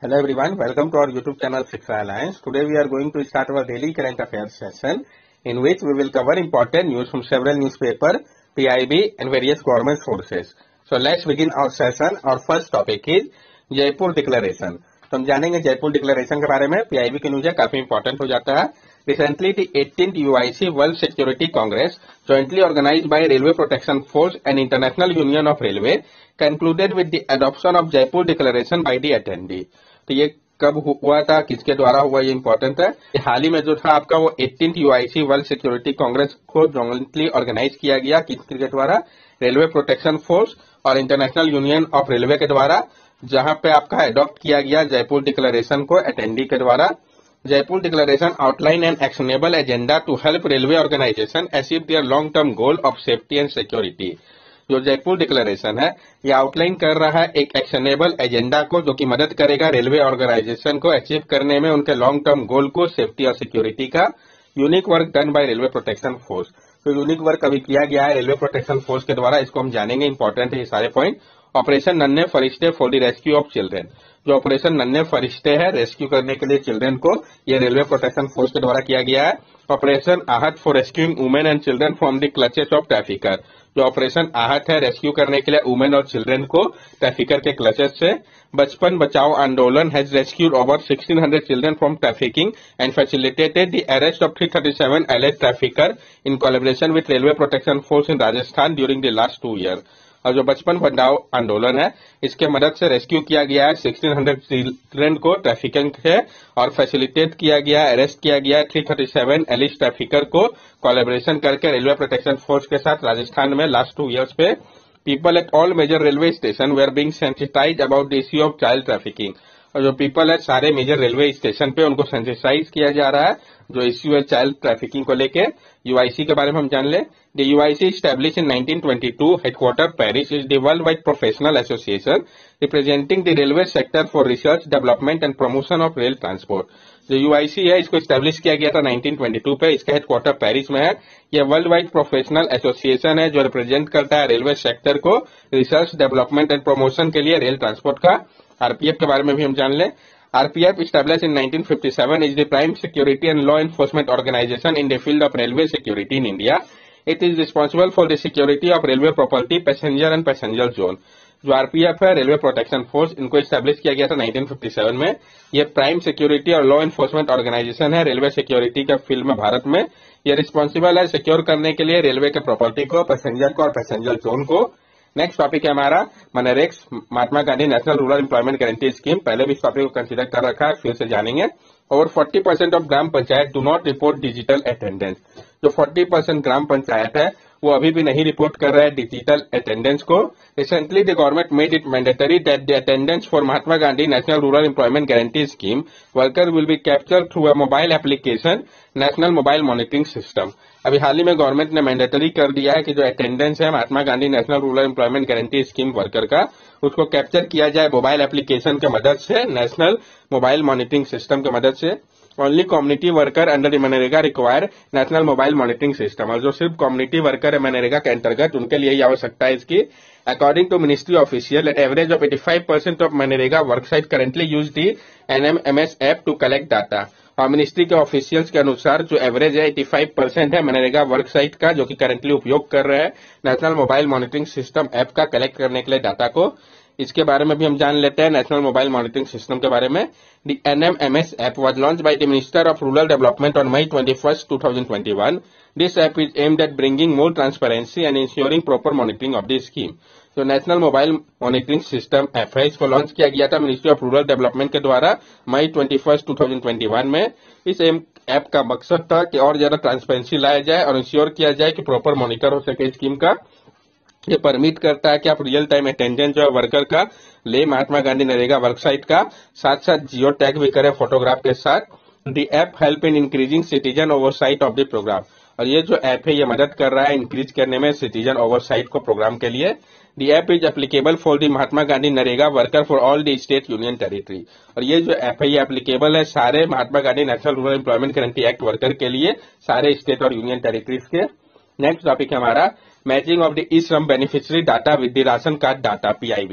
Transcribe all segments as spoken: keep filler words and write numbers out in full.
Hello everyone, welcome to our YouTube channel Shiksha Alliance. Today we are going to start our daily current affairs session in which we will cover important news from several newspapers, P I B and various government sources. So let's begin our session. Our first topic is Jaipur declaration. तो हम जानेंगे Jaipur declaration के बारे में। PIB की news है, काफी important हो जाता है। Recently, the eighteenth U I C World Security Congress, jointly organized by Railway Protection Force and International Union of Railway, concluded with the adoption of Jaipur Declaration by the attendee. तो ये कब हुआ था, किसके द्वारा हुआ, ये इंपॉर्टेंट है। हाल ही में जो था आपका वो eighteenth U I C World Security Congress को जॉइंटली ऑर्गेनाइज किया गया, किसके द्वारा, रेलवे प्रोटेक्शन फोर्स और इंटरनेशनल यूनियन ऑफ रेलवे के द्वारा, जहां पे आपका एडॉप्ट किया गया जयपुर डिक्लेरेशन को अटेंडी के द्वारा। Jaipur declaration outline and actionable agenda to help railway organisation achieve their long term goal of safety and security. जो जयपुर डिक्लेरेशन है ये आउटलाइन कर रहा है एक एक्शनेबल एजेंडा को, जो कि मदद करेगा रेलवे ऑर्गेनाइजेशन को अचीव करने में उनके लॉन्ग टर्म गोल को, सेफ्टी और सिक्योरिटी का। Unique work done by Railway Protection Force. तो यूनिक वर्क अभी किया गया है रेलवे प्रोटेक्शन फोर्स के द्वारा, इसको हम जानेंगे, इंपॉर्टेंट है ये सारे point. Operation Nanhe Farishte for the rescue of children. जो ऑपरेशन नन्हे फरिश्ते है रेस्क्यू करने के लिए चिल्ड्रेन को, ये रेलवे प्रोटेक्शन फोर्स के द्वारा किया गया है। Operation Aahat for rescuing women and children from the clutches of trafficker. जो ऑपरेशन आहत है रेस्क्यू करने के लिए वुमेन और चिल्ड्रेन को ट्रैफिकर के क्लचेस से। Bachpan Bachao Andolan has rescued over sixteen hundred children from trafficking and facilitated the arrest of three thirty seven alleged trafficker in collaboration with Railway Protection Force in Rajasthan during the last two year. और जो बचपन बचाओ आंदोलन है इसके मदद से rescue किया गया है सिक्सटीन हंड्रेड चिल्ड्रेन को ट्रैफिकिंग से, और फैसिलिटेट किया गया, अरेस्ट किया गया है three thirty seven alleged trafficker को कोलैबोरेशन करके रेलवे प्रोटेक्शन फोर्स के साथ राजस्थान में लास्ट टू इयर्स पे। People at all major railway station were being sensitise about the issue of child trafficking. और जो पीपल है सारे मेजर रेलवे स्टेशन पे उनको सेंसिटाइज किया जा रहा है जो इश्यू है चाइल्ड ट्रैफिकिंग को लेके। यूआईसी के बारे में हम जान ले। The UIC established in nineteen twenty-two, headquarter Paris, is the worldwide professional association representing the railway sector for research, development and promotion of rail transport. जो यूआईसी है इसको स्टैब्लिश किया गया था नाइनटीन ट्वेंटी टू पे, इसका हेडक्वार्टर पेरिस में है। यह वर्ल्ड वाइड प्रोफेशनल एसोसिएशन है जो रिप्रेजेंट करता है रेलवे सेक्टर को रिसर्च, डेवलपमेंट एंड प्रमोशन के लिए रेल ट्रांसपोर्ट का। आरपीएफ के बारे में भी हम जान ले। R P F, established in nineteen fifty-seven, is the prime security and law enforcement organization in the field of railway security in India. It is responsible for the security of railway property, passenger and passenger zone. जो RPF है Railway Protection Force, इनको establish किया गया था nineteen fifty seven में। ये prime security और law enforcement organisation है रेलवे सिक्योरिटी के फील्ड में भारत में। ये रिस्पॉन्सिबल है सिक्योर करने के लिए रेलवे के प्रॉपर्टी को, पैसेंजर को और पैसेंजर जोन को। नेक्स्ट टॉपिक है हमारा मनरेगा, Mahatma Gandhi national rural employment Guarantee Scheme. पहले भी इस टॉपिक को कंसीडर कर रखा है, फिर से जानेंगे। Over forty percent of gram panchayat do not report digital attendance. जो फोर्टी परसेंट ग्राम पंचायत है वो अभी भी नहीं रिपोर्ट कर रहा है डिजिटल अटेंडेंस को। Recently the government made it mandatory that the attendance for Mahatma Gandhi national rural employment Guarantee Scheme worker will be capture through a mobile application National Mobile Monitoring System. अभी हाल ही में गवर्नमेंट ने mandatory कर दिया है कि जो अटेंडेंस है Mahatma Gandhi national rural employment Guarantee Scheme worker का, उसको कैप्चर किया जाए मोबाइल एप्लीकेशन के मदद से, नेशनल मोबाइल मॉनिटरिंग सिस्टम की मदद से। ओनली कम्युनिटी वर्कर अंडर मनरेगा require National Mobile Monitoring System. और जो सिर्फ कम्युनिटी वर्कर है मनरेगा के अंतर्गत उनके लिए ही आवश्यकता है इसकी। According to ministry official, at average of eighty five percent of मनरेगा work site currently use the NMMS app to collect data. और मिनिस्ट्री के ऑफिशियल्स के अनुसार जो एवरेज है पचासी परसेंट है मनरेगा वर्क साइट का, जो कि करेंटली उपयोग कर रहे हैं National Mobile Monitoring System app का कलेक्ट करने के लिए डाटा को। इसके बारे में भी हम जान लेते हैं नेशनल मोबाइल मॉनिटरिंग सिस्टम के बारे में। The NMMS app was launched by the Minister of Rural Development on May twenty first two thousand twenty one. This app is aimed at bringing more transparency and ensuring proper monitoring of the scheme. जो National Mobile Monitoring System app है इसको launch किया गया था ministry of Rural Development के द्वारा May twenty first two thousand twenty one में। इस ऐप का मकसद था कि और ज्यादा ट्रांसपेरेंसी लाया जाए और इंश्योर किया जाए कि प्रॉपर मॉनिटर हो सके स्कीम का। ये परमिट करता है कि आप रियल टाइम अटेंडेंस जो है वर्कर का ले महात्मा गांधी नरेगा वर्कसाइट का, साथ साथ जियो टैग भी करे फोटोग्राफ के साथ। The app help in increasing citizen oversight of the programme. और ये जो ऐप है ये मदद कर रहा है इंक्रीज करने में सिटीजन ओवरसाइट को प्रोग्राम के लिए। The app is applicable for the Mahatma Gandhi NREGA worker for all the state union territory. और ये जो ऐप है ये एप्लीकेबल है सारे Mahatma Gandhi national rural employment guarantee act worker के लिए, सारे स्टेट और यूनियन टेरिटरीज के। नेक्स्ट टॉपिक है हमारा matching of the e Shram beneficiary data with the ration card data PIB.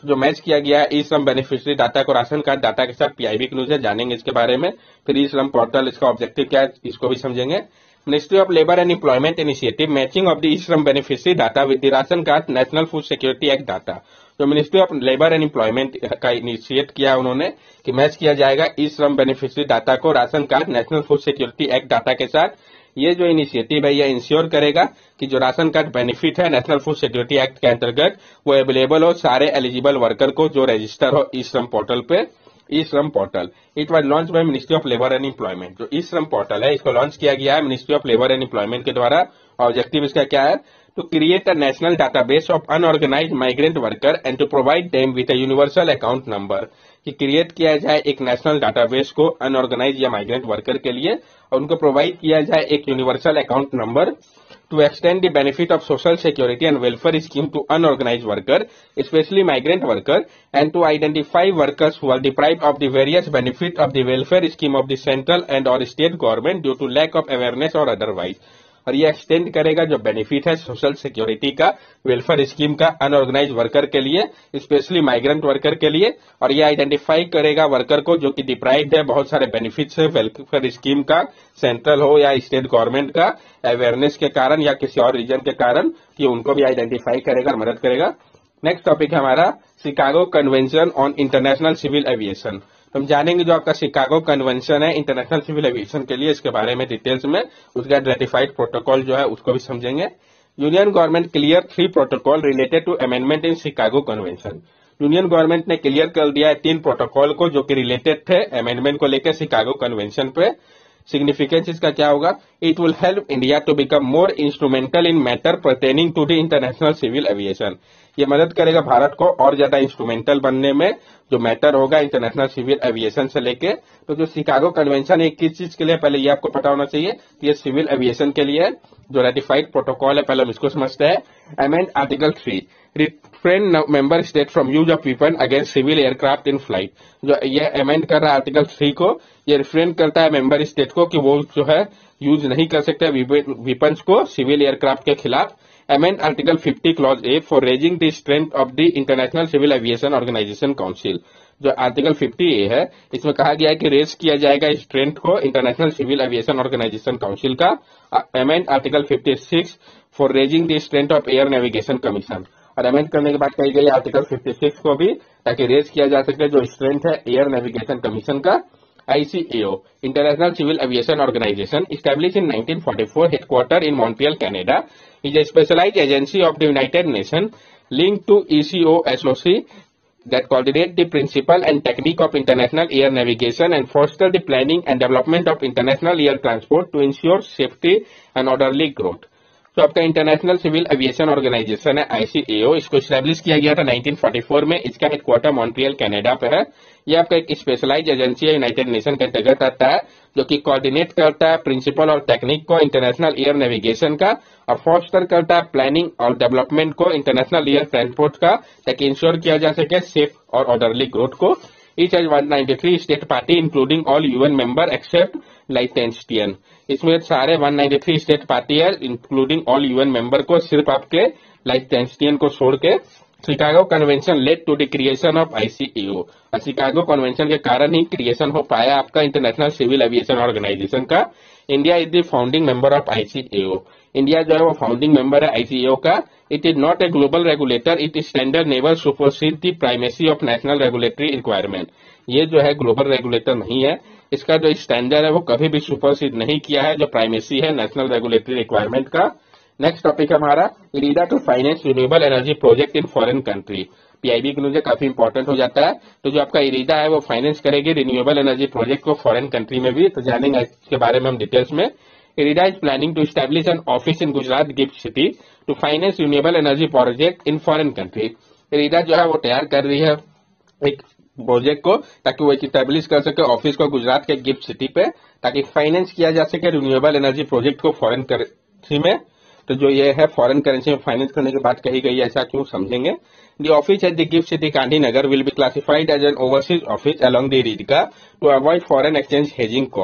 जो मैच किया गया है ई श्रम बेनिफिशियरी डाटा को राशन कार्ड डाटा के साथ पीआईबी की न्यूज है, जानेंगे इसके बारे में। फिर ई श्रम पोर्टल, इसका ऑब्जेक्टिव क्या है, इसको भी समझेंगे। Ministry of labour and employment initiative matching of the e Shram beneficiary data with the ration card national food security act data. जो ministry of labour and employment का इनिशिएट किया उन्होंने कि मैच किया जाएगा ई श्रम बेनिफिशियरी डाटा को ration card national food security act data के साथ। ये जो इनिशिएटिव है ये इंश्योर करेगा कि जो राशन कार्ड बेनिफिट है नेशनल फूड सिक्योरिटी एक्ट के अंतर्गत वो अवेलेबल हो सारे एलिजिबल वर्कर को जो रजिस्टर हो ई श्रम पोर्टल पे। E Shram portal it was launch by ministry of labour and employment. जो ई श्रम पोर्टल है इसको लॉन्च किया गया है ministry of labour and employment के द्वारा। ऑब्जेक्टिव इसका क्या है, to create a national database of unorganised migrant worker and to provide them with a universal account number. कि क्रिएट किया जाए एक नेशनल डाटाबेस को अनऑर्गेनाइज या माइग्रेंट वर्कर के लिए और उनको प्रोवाइड किया जाए एक universal account number to extend the benefit of social security and welfare scheme to unorganized worker, especially migrant worker, and to identify workers who are deprived of the various benefit of the welfare scheme of the central and or state government due to lack of awareness or otherwise. और ये extend करेगा जो benefit है social security का, welfare scheme का unorganise worker के लिए, specially migrant worker के लिए। और ये आइडेंटिफाई करेगा वर्कर को जो कि डिप्राइव्ड है बहुत सारे बेनिफिट्स है वेलफेयर स्कीम का, सेंट्रल हो या स्टेट गवर्नमेंट का, अवेयरनेस के कारण या किसी और रीजन के कारण, कि उनको भी आइडेंटिफाई करेगा और मदद करेगा। नेक्स्ट टॉपिक है हमारा Chicago convention on international civil aviation. हम जानेंगे जो आपका शिकागो कन्वेंशन है इंटरनेशनल सिविल एविएशन के लिए, इसके बारे में डिटेल्स में, उसका रेटिफाइड प्रोटोकॉल जो है उसको भी समझेंगे। Union government clear three protocol related to amendment in Chicago convention. Union government ने क्लियर कर दिया है तीन प्रोटोकॉल को जो कि रिलेटेड थे अमेंडमेंट को लेकर शिकागो कन्वेंशन पे। सिग्निफिकेंस इसका क्या होगा, it will help India to become more instrumental in matter pertaining to the international civil aviation. ये मदद करेगा भारत को और ज्यादा इंस्ट्रूमेंटल बनने में जो मैटर होगा इंटरनेशनल सिविल एविएशन से लेके। तो जो शिकागो कन्वेंशन है किस चीज के लिए, पहले ये आपको पता होना चाहिए, ये सिविल एविएशन के लिए जो रेटिफाइड प्रोटोकॉल है, पहले हम इसको समझते हैं। Amend article three, refrain member state from use of weapon against civil aircraft in flight. जो ये अमेंड कर रहा है आर्टिकल थ्री को, ये रिफ्रेन करता है मेंबर स्टेट को कि वो जो है यूज नहीं कर सकते वेपन्स को सिविल एयरक्राफ्ट के खिलाफ। Amend article fifty clause A for raising the strength of the international civil aviation organisation council. जो आर्टिकल फिफ्टी ए है इसमें कहा गया है कि रेज किया जाएगा स्ट्रेंथ को international civil aviation organisation council का। Amend article fifty six for raising the strength of air navigation commission. और अमेंड करने के बाद कही गई आर्टिकल फिफ्टी सिक्स को भी, ताकि रेज किया जा सके जो स्ट्रेंथ है एयर नेविगेशन कमीशन का। I C A O, International Civil Aviation Organization, established in nineteen forty-four, headquartered in Montreal, Canada, is a specialized agency of the United Nations linked to E C O S O C that coordinate the principle and technique of international air navigation and foster the planning and development of international air transport to ensure safety and orderly growth. तो आपका international civil aviation organisation है आई C A ओ, इसको establish किया गया था nineteen forty four में। इसका headquarter Montreal Canada पे है। ये आपका एक स्पेशलाइज एजेंसी है यूनाइटेड नेशन के अंतर्गत आता है जो कि कोऑर्डिनेट करता है प्रिंसिपल और टेक्निक को इंटरनेशनल एयर नेविगेशन का और फोस्टर करता है प्लानिंग और डेवलपमेंट को इंटरनेशनल एयर ट्रांसपोर्ट का, ताकि इंश्योर किया जा सके सेफ और ऑर्डरली ग्रोथ को। Each has one ninety three state party including all U N member except Liechtenstein। इसमें सारे one ninety three state party है इंक्लूडिंग ऑल यूएन मेंबर को, सिर्फ आपके लाइechtenstein को छोड़ के। Chicago convention led to the creation of I C A O. और शिकागो कन्वेंशन के कारण ही क्रिएशन हो पाया आपका इंटरनेशनल सिविल एविएशन ऑर्गेनाइजेशन का। India is the founding member of I C A O. India जो है वो फाउंडिंग मेंबर है आई सी ए ओ का। It is not a global regulator, it is standard never supersede the primacy of national regulatory requirement. ये जो है global regulator नहीं है, इसका जो स्टैंडर्ड है वो कभी भी सुपरसीड नहीं किया है जो प्राइमेसी है नेशनल रेगुलेटरी रिक्वायरमेंट का। नेक्स्ट टॉपिक हमारा IREDA to finance renewable energy project in foreign country. PIB के लिए काफी इंपॉर्टेंट हो जाता है। तो जो आपका इरीडा है वो फाइनेंस करेगी रिन्यूएबल एनर्जी प्रोजेक्ट को फॉरेन कंट्री में भी। तो जानेंगे इसके बारे में हम डिटेल्स में। IREDA is planning to establish an office in Gujarat GIFT City to finance renewable energy project in foreign country. IREDA जो है वो तैयार कर रही है एक प्रोजेक्ट को ताकि वो एस्टैब्लिश कर सके ऑफिस को गुजरात के गिफ्ट सिटी पे, ताकि फाइनेंस किया जा सके रिन्यूएबल एनर्जी प्रोजेक्ट को फॉरेन करेंसी में। तो जो ये है फॉरेन करेंसी में फाइनेंस करने की बात कही गई है, ऐसा क्यों समझेंगे। The office at the GIFT City Gandhinagar will be classified as an overseas office along the IREDA to avoid foreign exchange hedging cost.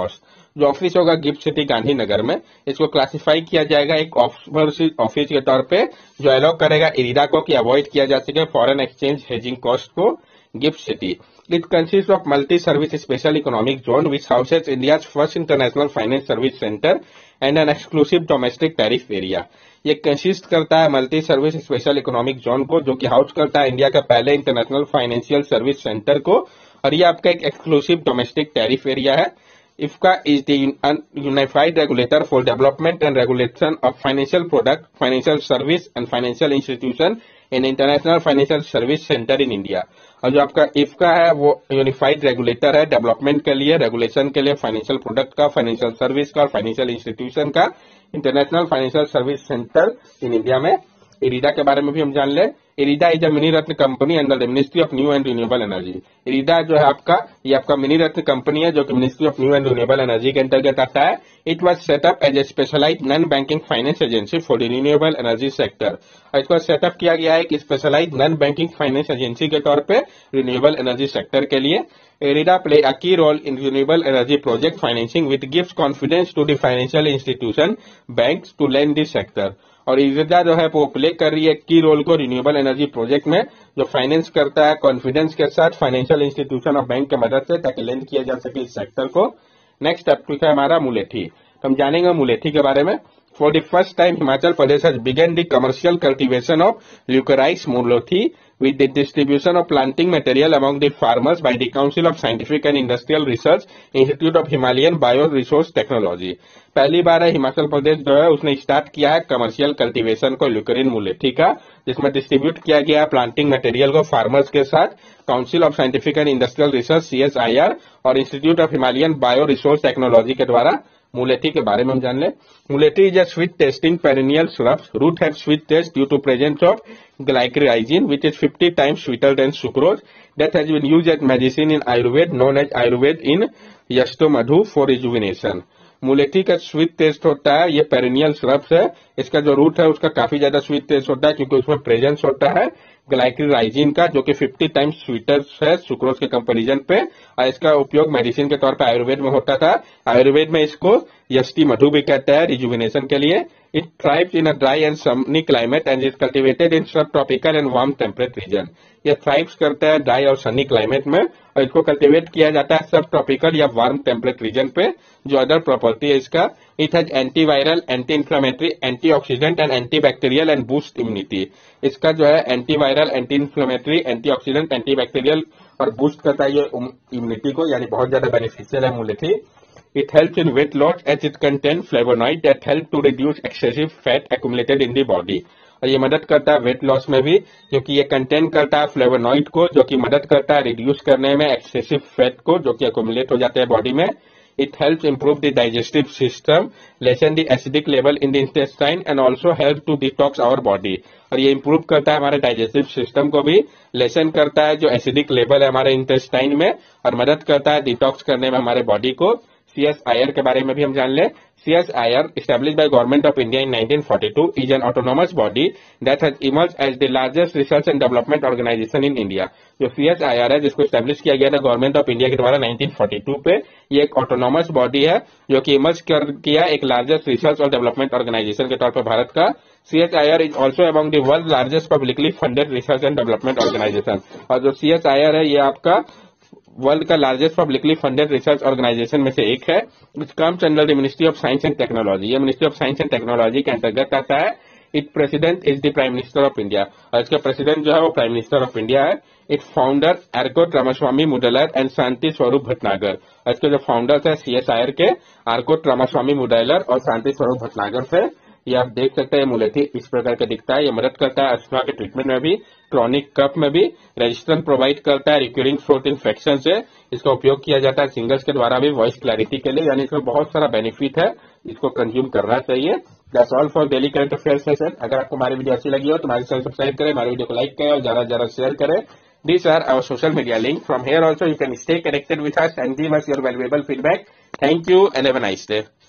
जो ऑफिस होगा गिफ्ट सिटी गांधीनगर में, इसको क्लासिफाई किया जाएगा एक ऑफिस के तौर पे, जो अलाउ करेगा इरीडा को कि अवॉइड किया जा सके फॉरेन एक्सचेंज हेजिंग कॉस्ट को GIFT City. It consists of multi-service special economic zone which houses India's first international finance service center and an exclusive domestic tariff area. ये कंसिस्ट करता है multi service special economic zone को, जो कि house करता है India का पहले इंटरनेशनल फाइनेंशियल सर्विस सेंटर को, और ये आपका एक एक्सक्लूसिव डोमेस्टिक टैरिफ एरिया है. IFSCA is the unified regulator for development and regulation of financial product, financial service and financial institution in international financial service centre in India. और जो आपका इफ्का है वो यूनिफाइड रेगुलेटर है डेवलपमेंट के लिए, रेगुलेशन के लिए, फाइनेंशियल प्रोडक्ट का, फाइनेंशियल सर्विस का और फाइनेंशियल इंस्टीट्यूशन का international financial service centre in India में. इरीडा के बारे में भी हम जान ले. IREDA is a mini ratna company under the ministry of new and renewable energy. IREDA जो है आपका, ये आपका मिनी रत्न कंपनी है जो कि ministry of new and renewable energy के अंतर्गत आता है. It was setup as a specialised non banking finance agency for the renewable energy sector. इसको सेटअप किया गया है कि specialised non banking finance agency के तौर पे रिन्यूएबल एनर्जी सेक्टर के लिए. इरीडा play a key role in renewable energy project financing with gives confidence to the financial institution banks to lend this sector. और इरीडा जो है वो प्ले कर रही है की रोल को रिन्यूएबल एनर्जी प्रोजेक्ट में, जो फाइनेंस करता है कॉन्फिडेंस के साथ फाइनेंशियल इंस्टीट्यूशन और बैंक की मदद से, ताकि लेंड किया जा सके इस सेक्टर को. नेक्स्ट टॉपिक है हमारा मुलेठी. तो हम जानेंगे मुलेठी के बारे में. For the first time Himachal Pradesh has begun the commercial cultivation of liquorice mulethi with the distribution of planting material among the farmers by the Council of Scientific and Industrial Research Institute of Himalayan Bioresource Technology. पहली बार है हिमाचल प्रदेश जो है उसने start किया है commercial cultivation को ल्यूकोरिन मुलेठी का, जिसमें डिस्ट्रीब्यूट किया गया प्लांटिंग मटेरियल को फार्मर्स के साथ council of scientific and industrial research C S I R और institute of Himalayan bio resource technology के द्वारा. मुलेठी के बारे में हम जान ले. Mulethi is a sweet tasting perennial shrub. Root have sweet taste due to presence of glycyrrhizin, which is fifty times sweeter than sucrose. That has been used as medicine in Ayurveda, known as Ayurveda in Yashtomadhu for rejuvenation. मुलेठी का sweet test होता है. ये perennial shrubs है. इसका जो root है उसका काफी ज्यादा स्वीट टेस्ट होता है क्योंकि उसमें प्रेजेंस होता है ग्लाइक्राइजिन का, जो कि फिफ्टी टाइम्स स्वीटर है सुक्रोज के कंपेरिजन पे. और इसका उपयोग मेडिसिन के तौर पे आयुर्वेद में होता था. आयुर्वेद में इसको यष्टि मधु भी कहते हैं रिजुविनेशन के लिए. It thrives in a dry and sunny climate and is cultivated in sub tropical and warm temperate region. ये थ्राइव्स करता है ड्राई और सनी क्लाइमेट में, और इसको कल्टिवेट किया जाता है सब ट्रॉपिकल या वार्म टेम्परेट रीजन पे. जो अदर प्रॉपर्टी है इसका, it has antiviral, anti inflammatory, antioxidant and antibacterial and boost immunity. इसका जो है antiviral, anti inflammatory, antioxidant, antibacterial और बूस्ट करता है ये इम्यूनिटी को, यानी बहुत ज्यादा बेनिफिशियल है मुलेठी. It helps in weight loss as it contains flavonoid that help to reduce excessive fat accumulated in the body. और ये मदद करता है वेट लॉस में भी, क्योंकि ये कंटेन करता है फ्लेवोनॉइड को, जो कि मदद करता है रिड्यूस करने में एक्सेसिव फैट को, जो कि अकोमुलेट हो जाते हैं बॉडी में. It helps improve the digestive system, lessen the acidic level in the intestine and also help to detox our body. और ये improve करता है हमारे डाइजेस्टिव सिस्टम को भी, लेसन करता है जो एसिडिक लेवल है हमारे इंटेस्टाइन में, और मदद करता है डिटॉक्स करने में हमारे बॉडी को. सी एस आई आर के बारे में भी हम जान ले. C S I R, established by Government of India in nineteen forty-two, is an autonomous body that has emerged as the largest research and development organization in India. जो C S I R है, जिसको establish किया गया था government of India के द्वारा nineteen forty two पे, ये एक ऑटोनॉमस बॉडी है जो कि इमर्ज कर किया एक लार्जेस्ट रिसर्च और डेवलपमेंट ऑर्गेनाइजेशन के तौर पर भारत का. C S I R is also among the world's largest publicly funded research and development organization. और जो C S I R है ये आपका वर्ल्ड का largest publicly funded research organisation में से एक है. Which comes under the ministry of science and technology. ये ministry of science and technology के अंतर्गत आता है. It president is the prime minister of India, और इसका प्रेसिडेंट जो है वो प्राइम मिनिस्टर ऑफ इंडिया है. It founder Arcot Ramaswami Mudaliar and Shanti Swarup Bhatnagar. और इसके जो फाउंडर्स है सी एस आई आर के आर्कोट रामास्वामी मुदलर और शांति स्वरूप भटनागर से. ये आप देख सकते हैं मुलेठी इस प्रकार का दिखता है. ये मदद करता है अस्थमा के ट्रीटमेंट में भी, क्रॉनिक कफ में भी, रेजिस्टेंस प्रोवाइड करता है रिक्यूरिंग थ्रोट इन्फेक्शन से. इसका उपयोग किया जाता है सिंगर्स के द्वारा भी वॉइस क्लैरिटी के लिए, यानी इसमें बहुत सारा बेनिफिट है. इसको कंज्यूम करना चाहिए. That's all for daily current affairs session. अगर आपको हमारी वीडियो अच्छी लगी हो तो हमारे चैनल सब्सक्राइब करें, हमारी वीडियो को लाइक करें और ज्यादा से ज्यादा शेयर करें. These are our social media link. From here also you can stay connected with us and give us your valuable feedback. Thank you and have a nice day.